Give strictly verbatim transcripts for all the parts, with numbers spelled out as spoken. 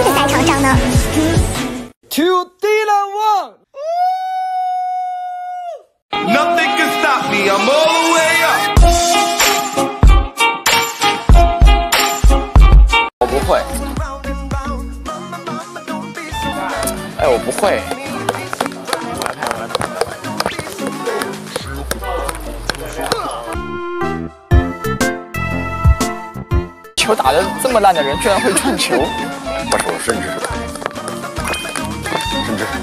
个赛场上呢。 To Dylan Wang. Nothing can stop me. I'm all the way up. 我不会。哎，我不会。球打得这么烂的人，居然会传球。 把手伸直，伸直。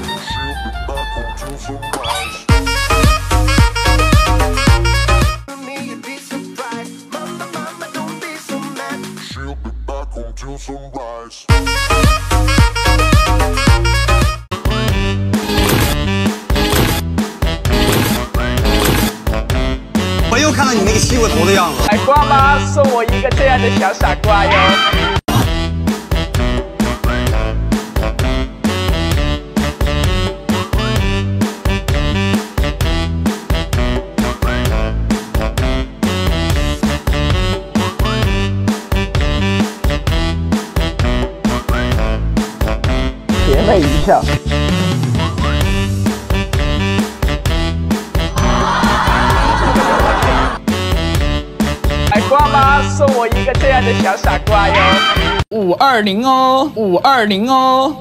我又看到你那个西瓜头的样子。 傻瓜妈送我一个这样的小傻瓜哟。甜美一下。傻瓜妈送我一个这样的小傻瓜哟。五二零哦，五二零哦。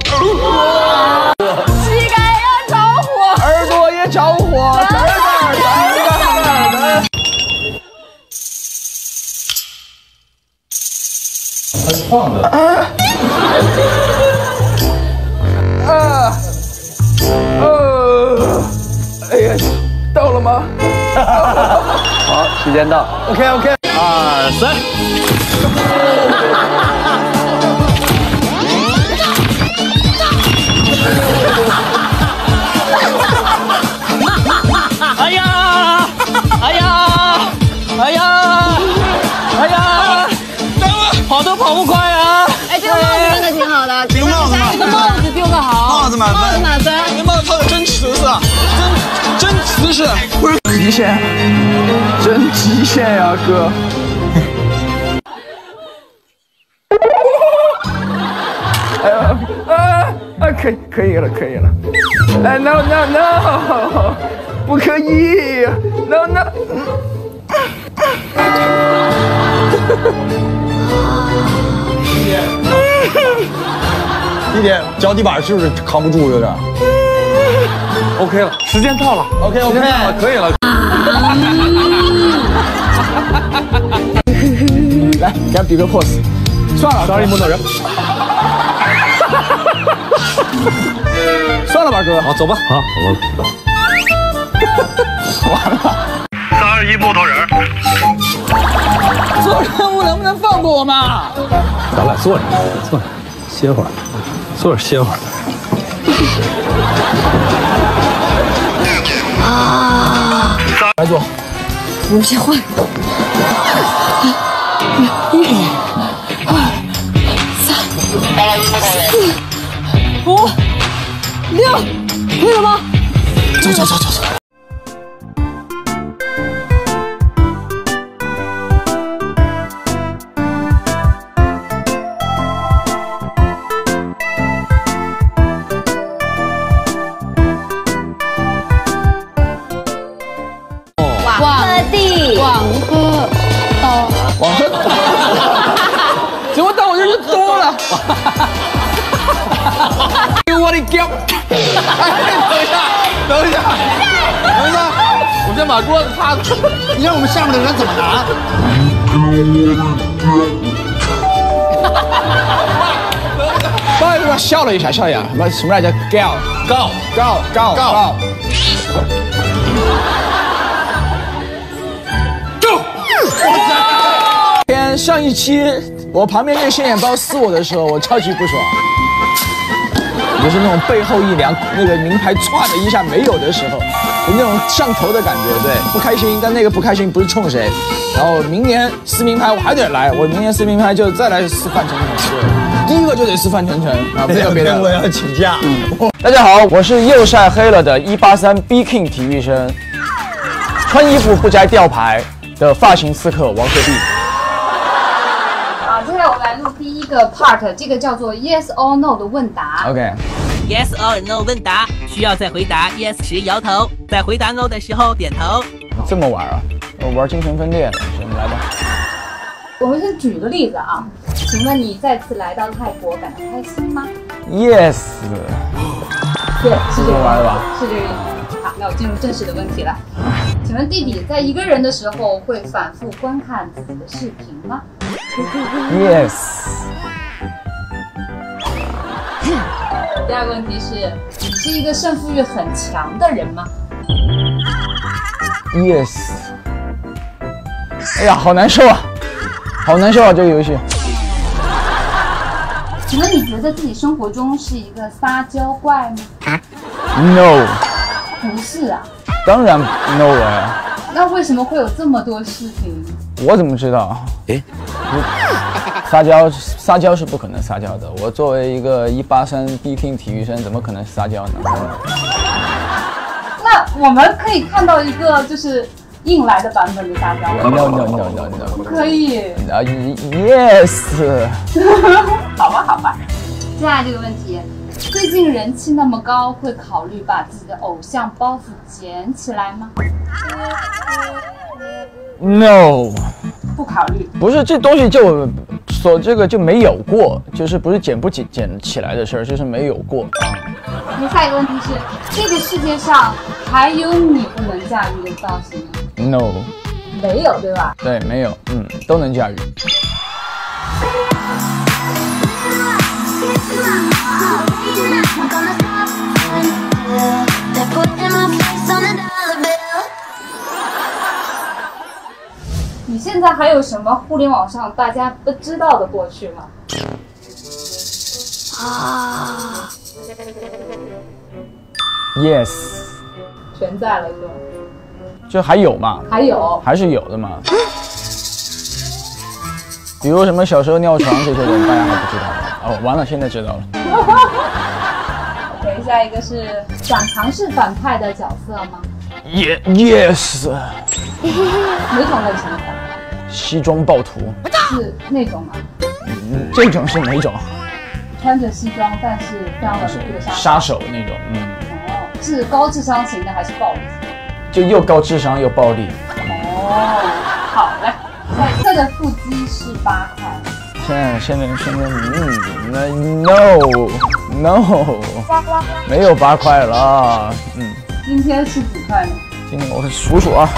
膝盖要着火，耳朵也着火，等等等等等。 他是晃的。 啊，呃，哎呀，到了吗？ 好，时间到。OK OK。二三。 哎呀！哎呀！哎呀！哎呀！跑都跑不快啊！ 哎，这个帽子真的挺好的， 这个帽子这个帽子丢的好， 帽子满分， 帽子满分。 这帽子套的真瓷实啊，真真瓷实，不是极限，真极限呀，哥！哎呀啊啊！可以可以了，可以了。哎 ，no no no， 不可以 ，no no。 一点脚底板是不是扛不住有点 ？OK 了， 时间到了 ，OK OK 了，可以了。 来，给他比个 pose。算了， 张力木头人。 算了吧，哥。 好，走吧。好， 我。完了。 三二一，木头人。 做任务能不能放过我嘛？ 咱俩坐着，坐着，歇会儿，坐着歇会儿。 啊！ 来坐。 有些坏。一、二、三、四、五、六，可以了吗？ 走走走走走。 网地，网哥刀， 网哥，结果当我就是多了。我的脚！等一下，等一下，等一下，我先把桌子擦出。 你让我们下面的人怎么拿？ 刚才是不是笑了一下？笑一下，什么什么来着？告告告告告！天，上一期我旁边那个显眼包撕我的时候，我超级不爽。就是那种背后一凉，那个名牌歘的一下没有的时候，有那种上头的感觉，对，不开心。但那个不开心不是冲谁。然后明年撕名牌我还得来，我明年撕名牌就再来撕范丞丞。第一个就得撕范丞丞啊，没有别的。 我要请假。 嗯，大家好，我是又晒黑了的一八三 B King 体育生，穿衣服不摘吊牌的发型刺客王鹤棣。 啊，今天我们来录第一个 part， 这个叫做 yes or no 的问答。 OK。 Yes or no 问答，需要在回答 yes 时摇头，在回答 no 的时候点头。 这么玩啊？我玩精神分裂了，行，来吧。 我们先举个例子啊，请问你再次来到泰国感到开心吗 ？Yes。 对，是这个玩的吧？ 是这个意思。好，那我进入正式的问题了。请问弟弟在一个人的时候会反复观看自己的视频吗 ？Yes。 第二个问题是，你是一个胜负欲很强的人吗 ？Yes。哎呀，好难受啊，好难受啊，这个游戏。 请问你觉得自己生活中是一个撒娇怪吗 ？No。 不是啊。 当然 no 了呀。 那为什么会有这么多视频？ 我怎么知道？诶。撒娇，撒娇是不可能撒娇的。我作为一个一八三 B King 体育生，怎么可能撒娇呢？ 那我们可以看到一个就是硬来的版本的撒娇。 No no no no no。 不可以。 啊 ，Yes。 好吧好吧。接下来这个问题，最近人气那么高，会考虑把自己的偶像包袱捡起来吗 ？No。 不考虑。 不是，这东西就。 所这个就没有过，就是不是捡不起捡起来的事儿，就是没有过啊。 那下一个问题是，这个世界上还有你不能驾驭的造型吗 ？No， 没有，对吧？ 对，没有，嗯，都能驾驭。 你现在还有什么互联网上大家不知道的过去吗？ 啊 ，Yes， 全在了哥。 就还有嘛？ 还有， 还是有的嘛。比如什么小时候尿床这些的，大家还不知道吗？哦，完了，现在知道了。 OK， 下一个是想尝试反派的角色吗 ？Ye Yes。 哪种类型的反派？ 西装暴徒。 是那种吗？ 嗯，这种是哪种？ 穿着西装，但是非常冷酷的杀手。 杀手那种，嗯。 哦，是高智商型的还是暴力型的？ 就又高智商又暴力。 哦，好来，现在的腹肌是八块。 现在现在现在嗯，那 no no 没有八块了，嗯。 今天是几块呢？ 今天我数数啊，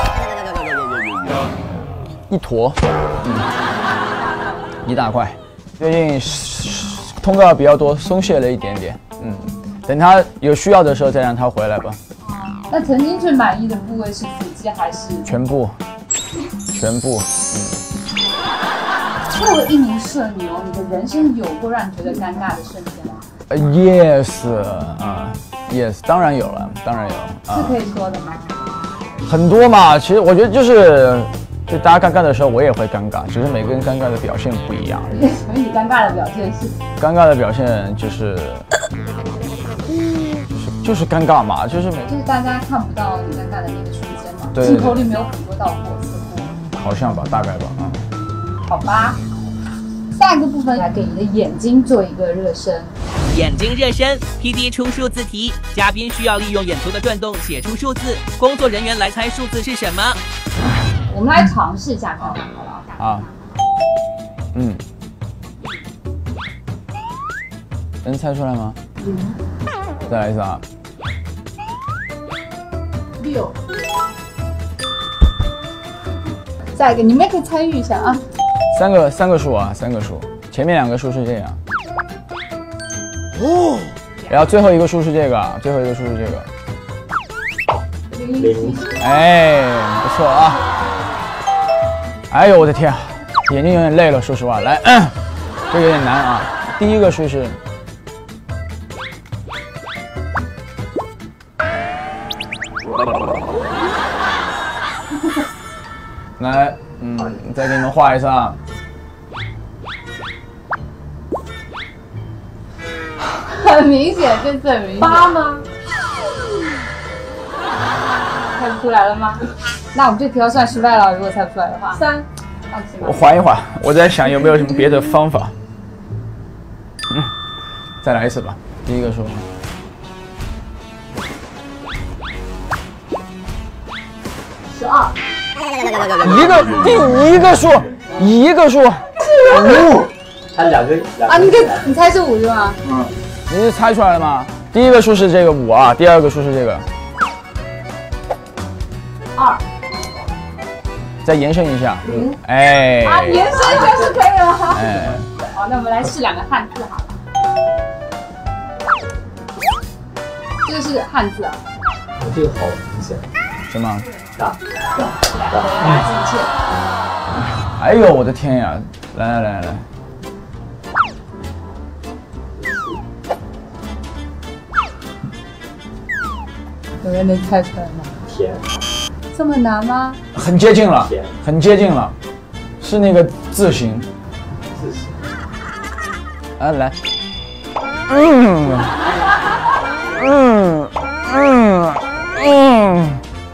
一坨，嗯，一大块。最近通告比较多，松懈了一点点，嗯。等他有需要的时候再让他回来吧。 那曾经最满意的部位是腹肌还是？全部，全部，嗯。 作为一名社牛，你的人生有过让你觉得尴尬的瞬间吗？ 呃 ，yes 啊、uh, ，yes， 当然有了，当然有。 Uh, 是可以说的吗？ 很多嘛，其实我觉得就是，就大家尴尬的时候，我也会尴尬，只是每个人尴尬的表现不一样。 所以你尴尬的表现是？ 尴尬的表现就是，就是就是尴尬嘛，就是每就是大家看不到你尴尬的那个瞬间嘛， 对， 镜头里没有很多道过似乎。 好像吧，大概吧，嗯。 好吧。下一个部分来给你的眼睛做一个热身。 眼睛热身 ，P D 出数字题，嘉宾需要利用眼球的转动写出数字，工作人员来猜数字是什么。 我们来尝试一下看看，好不好？ 啊，嗯，能猜出来吗？嗯。再来一次啊。 六。下一个，你们也可以参与一下啊。 三个三个数啊，三个数，前面两个数是这样，哦，然后最后一个数是这个，最后一个数是这个，零，哎，不错啊，哎呦我的天啊，眼睛有点累了，说实话，来，嗯、这个有点难啊，第一个数是，来。嗯，再给你们画一次啊。 很明显，这次很明显。八吗？猜不出来了吗？那我们这题要算失败了，如果猜不出来的话。三，放弃吧。 我缓一缓，我在想有没有什么别的方法。 再来一次吧。第一个数。 十二。 一个第一个数，一个数。五。 他两个。 啊，你给你猜是五是吗？ 嗯。你是猜出来了吗？第一个数是这个五啊，第二个数是这个。 二。 再延伸一下。嗯。哎。 啊，延伸一下是可以了。 哎。 好，那我们来试两个汉字好了。这个是汉字啊。 这个好明显。 是吗？ 大。 大。大机器。 哎呦，我的天呀！来来来来。 有人能猜出来吗？ 甜。 这么难吗？ 很接近了，很接近了，是那个字形。 字形。 啊，来。嗯。嗯嗯嗯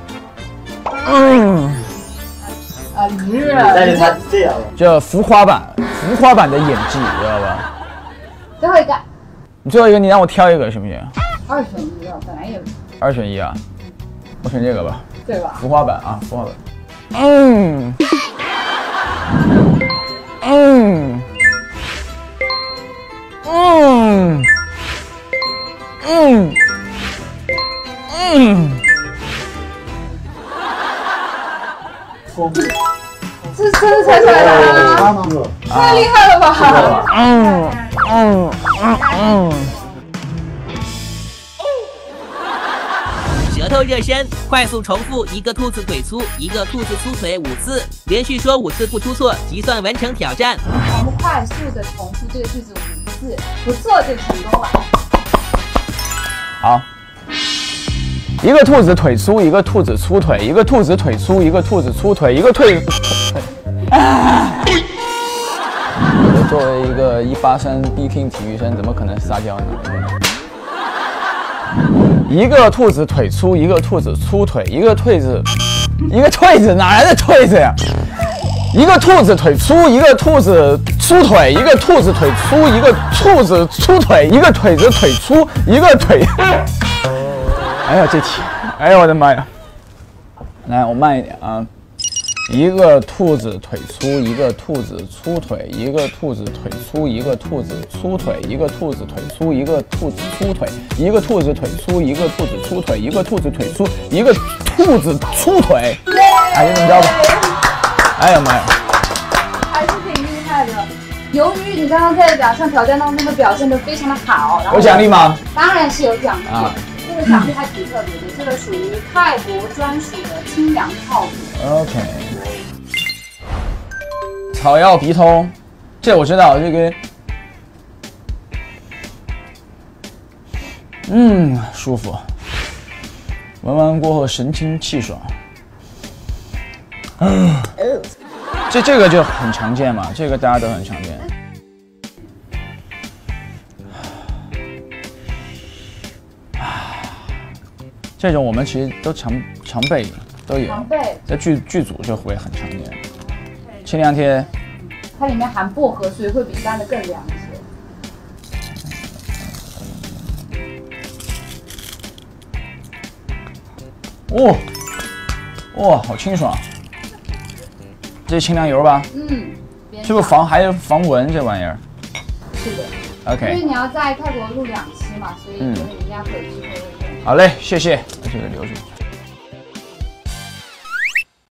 嗯。 啊，日。 但是他这样。 叫浮夸版，浮夸版的演技，知道吧？ 最后一个。 你最后一个，你让我挑一个行不行？ 二选一啊，本来也。 二选一啊，我选这个吧。 对吧？ 浮夸版啊，浮夸版。嗯。嗯。嗯。嗯。嗯。 这真的猜出来了吗？太厉害了吧！ 嗯嗯嗯嗯。 舌头热身，快速重复一个兔子腿粗，一个兔子粗腿五次，连续说五次不出错，即算完成挑战。 我们快速的重复这个句子五次，不错就成功了。 好。一个兔子腿粗，一个兔子粗腿，一个兔子腿粗，一个兔子粗腿，一个腿。啊！我作为一个一八三 B King 体育生，怎么可能撒娇呢？一个兔子腿粗，一个兔子粗腿，一个退子，一个退子哪来的退子呀？一个兔子腿粗，一个兔子粗腿，一个兔子腿粗，一个兔子粗腿，一个腿子腿粗，一个腿。哎呀，这题，哎呀，我的妈呀！来，我慢一点啊。一个兔子腿粗，一个兔子粗腿，一个兔子腿粗，一个兔子粗腿，一个兔子腿粗，一个兔子粗腿，一个兔子腿粗，一个兔子粗腿，一个兔子腿粗，一个兔子粗腿。哎，就这么着吧。哎呀妈呀！ 还是挺厉害的。由于你刚刚在两项挑战当中的表现得非常的好，然后有奖励吗？ 当然是有奖励。 啊这个奖励还挺特别的，这个属于泰国专属的清凉套组。 OK。草药鼻通，这我知道，这个，嗯，舒服。闻完过后神清气爽。嗯，这这个就很常见嘛，这个大家都很常见。这种我们其实都常常备，都有， 常备在剧剧组就会很常见。清凉贴， 它里面含薄荷，所以会比一般的更凉一些。哦，哇，好清爽！这是清凉油吧？ 嗯， 是不是防还有防蚊这玩意儿？ 是的。 OK。 因为你要在泰国录两期嘛，所以觉得你应该会有机会会用。 好嘞，谢谢，把这个留住。